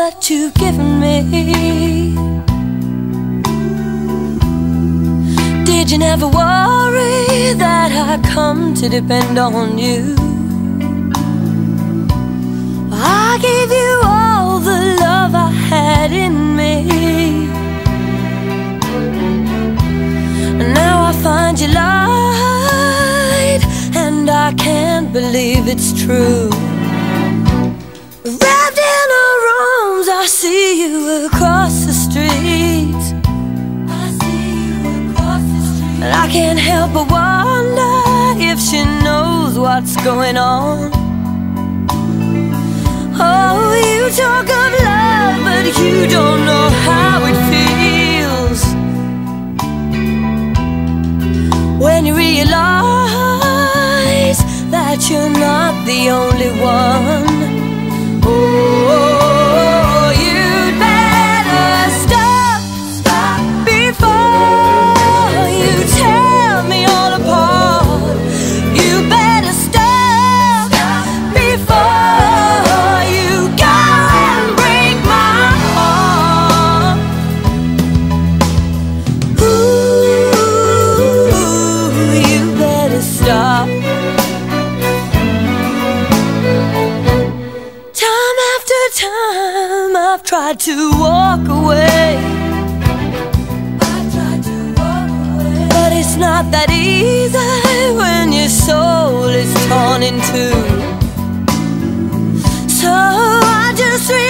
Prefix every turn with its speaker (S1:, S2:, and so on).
S1: that you've given me. Did you never worry that I'd come to depend on you? I gave you all the love I had in me, and now I find you lied, and I can't believe it's true. Wrapped in our arms, I see you across the street. And I can't help but wonder if she knows what's going on. Oh, you talk of love, but you don't know how it feels when you realize that you're not the only one. Oh, you'd better stop before you tear me all apart. You better stop before you go and break my heart. Ooh, you better stop. Time after time I've tried to walk away, but it's not that easy when your soul is torn in two. So I just